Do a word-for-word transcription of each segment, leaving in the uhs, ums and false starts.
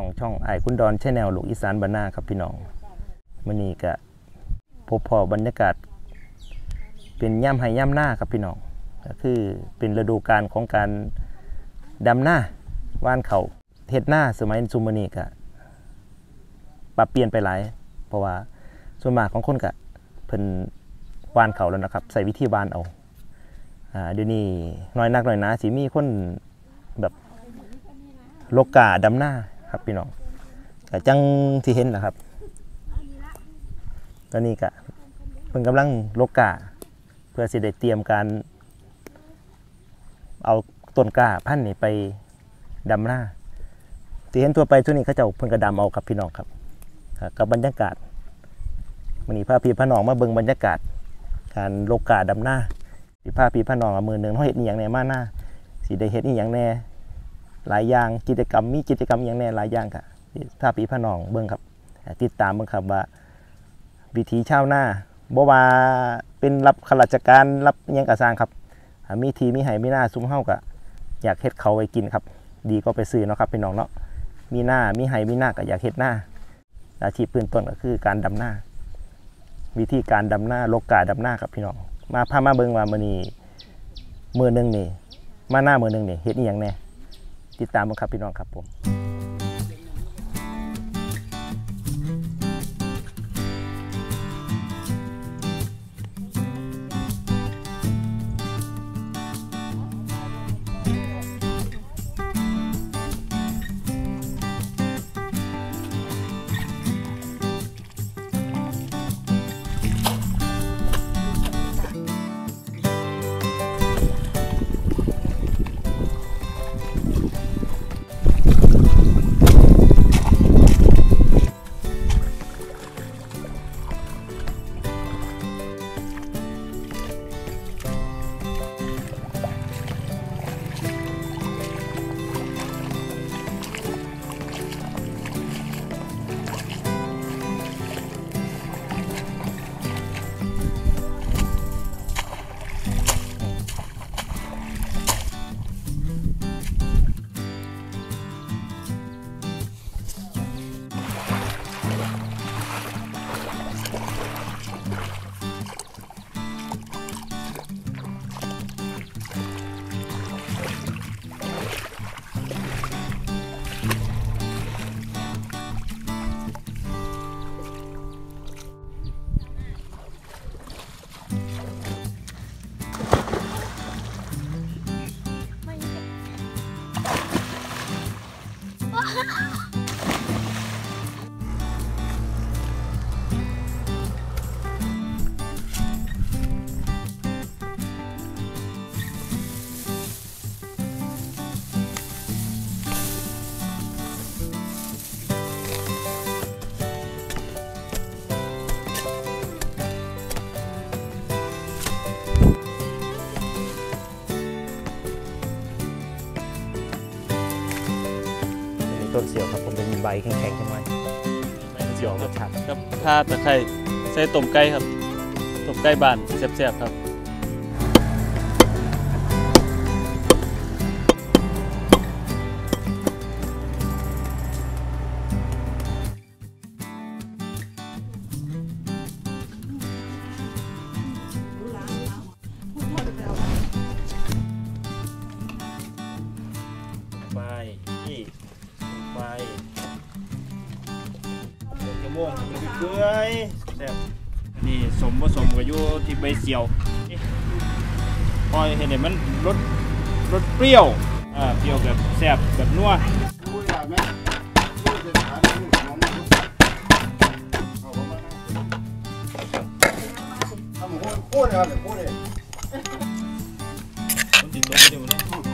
ช่องไอ้คุณดอนแชนแนลลูกอีสานบ้านนาครับพี่น้องมื้อนี้ก็พบพอบรรยากาศเป็นย่ำไห้ย่ำหน้าครับพี่น้องก็คือเป็นฤดูกาลของการดำหน้าว่านเขาเฮ็ดหน้าสมัยซุมื้อนี้ก็ปรับเปลี่ยนไปหลายเพราะว่าส่วนมากของคนก็เพิ่นว่านเขาแล้วนะครับใส่วิธีว่านเอาอ่าเดี๋ยวนี้น้อยนักน้อยหนาสิมีคนแบบโลกาดำหน้าครับพี่น้องก็จังที่เห็นนะครับตอนนี้ก็เพิ่นกำลังโลกาเพื่อสิได้เตรียมการเอาต้นกล้าพันธุ์นี่ไปดำหน้าที่เห็นตัวไปตัวนี้เขาเจ้าเพิ่นก็ดำเอาครับพี่น้องครับกับบรรยากาศมื้อนี้พาพี่พาน้องมาเบิ่งบรรยากาศการโลกาดำหน้าสิพาพี่พาน้องเอามือนึงเฮาเฮ็ดอีหยังแหน่มาหน้าสิได้เฮ็ดอีหยังแหน่หลายอย่างกิจกรรมมีกิจกรรมอีหยังแหน่หลายอย่างค่ะพาพี่พาน้องเบิ่งครับติดตามเบิ่งครับว่าวิถีชาวนาบ่ว่าเป็นรับข้าราชการรับอิหยังก็สร้างครับมีทีมีไห้มีหน้าซุ่มเฮาก็อยากเฮ็ดเขาไว้กินครับดีก็ไปซื้อเนาะครับพี่น้องเนาะมีหน้ามีไห้มีหน้าก็อยากเฮ็ดหน้าอาชีพพื้นต้นก็คือการดำหน้าวิธีการดำหน้าโลกาดำหน้าครับพี่น้องมาพามาเบิ่งว่ามื้อนี้มื้อนึงนี่มาหน้ามื้อนึงนี่เฮ็ดอีหยังแน่ติดตามกันครับพี่น้องครับผมต้นเสี่ยวครับผมเป็นใบแข็งๆใช่ไหมเสี่ยวรสชาติครับข่าตะไคร้ใส่ต้มไก่ครับต้มไก่บ้านแซ่บๆครับไปนี่ไปกระม่วงเกลือแซ่บนี่สมผสมกับอยู่ที่ใบเสียวพอเห็นเนี่ยมันรสรสเปรี้ยวอ่าเปรี้ยวแบบแซ่บแบบนัวโค้ดเลยโค้ดเลยต้องติดตัวเดียวนะ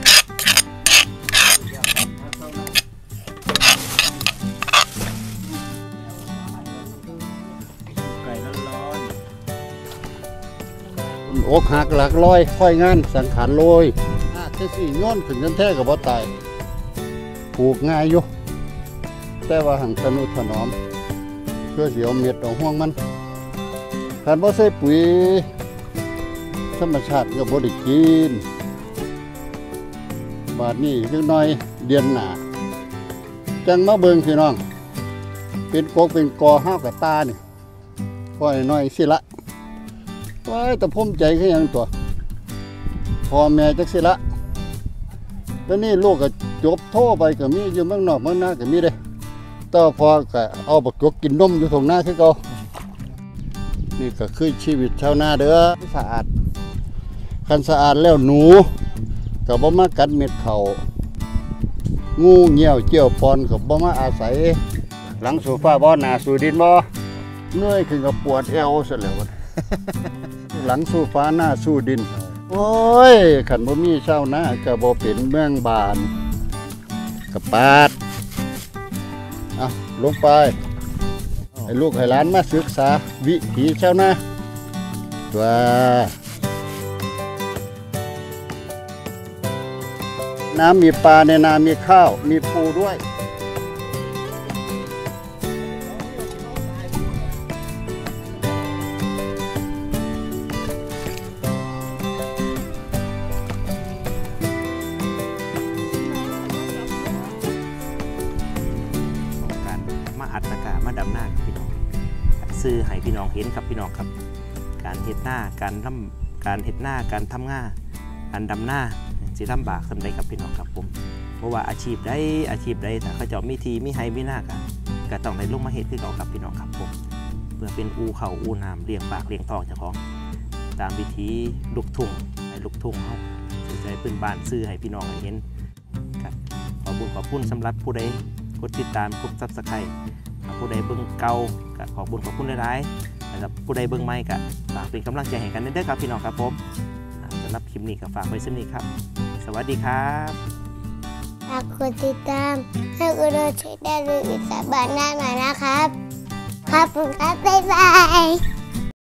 อกหักหลักลอยค่อยงานสังขารลอยอ่ะเท่สี่ย้อนขึ้นยันแท้กับบ่ตายปลูกง่ายอยู่แต่ว่าหังทนุถนอมเพื่อเสียวเม็ดเอาห่วงมันการบ่ใส่ปุ๋ยธรรมชาติก็บ่ได้กินบาดนี้จักหน่อยเดือนหน้าจังมาเบิ่งพี่น้องเป็นกกเป็นกอห้าวกับตานี่ก้อยน้อยสิละว้ายแต่พุ่มใจคือหยังตัวพ่อแม่จักสิละแล้วนี่ลูกก็จบโทไปก็มีอยู่เมืองนอกเมืองนาก็มีเด้ต่อพอก็เอาบักจกกินนมอยู่ตรงหน้าคือเก่านี่ก็คือชีวิตชาวนาเด้อสะอาดคันสะอาดแล้วหนูก็บ่มากัดเม็ดเขางูเหี่ยวเจียวปอนก็บ่มาอาศัยหลังสู่ฟ้าบ่หน้าสู่ดินบ่เหนื่อยขึ้นก็ปวดเอวซะแล้ว หลังสู่ฟ้าหน้าสู่ดินโอ้ยขันบ่มีเช่านะก็บ่เป็นเมืองบานกระปาดอ่ะลงไปให้ลูกให้หลานมาศึกษาวิถีเช่านะตัวน้ำมีปลาในนามีข้าวมีปูด้วยมาอัดตะกามาดำหน้ากับพี่น้องซื้อให้พี่น้องเห็นครับพี่น้องครับการเห็ดหน้าการทำการเห็ดหน้าการทำง่าการดำหน้าสิลำบากสำใดครับพี่น้องครับผมเพราะว่าอาชีพได้อาชีพได้ถ้าเขาเจ้ามีทีมีไฮมีหน้ากันก็ต้องได้ลงมาเห็ดคือเขาครับพี่น้องครับผมเพื่อเป็นอูเขาอูน้ำเลี้ยงปากเลี้ยงท้องเจ้าของตามวิธีลูกทุ่งให้ลูกทุ่งเขาซื้อใจปืนบานซื้อให้พี่น้องเห็นครับขอบุญขอบคุณสำหรับผู้ใดกดติดตามกดซับสไครต์ผู้ใดเบิ่งเก่าก็ขอบุญขอบคุณหลายๆนะครับผู้ใดเบิ่งใหม่ก็ฝากเป็นกำลังใจให้กันด้วยครับพี่น้องครับผมสำหรับคลิปนี้ก็ฝากไว้สักนิดครับสวัสดีครับฝากกดติดตามให้อุดรช่วยได้เลยอีกสักบาทหน้าหน่อยนะครับขอบคุณครับบ๊ายบาย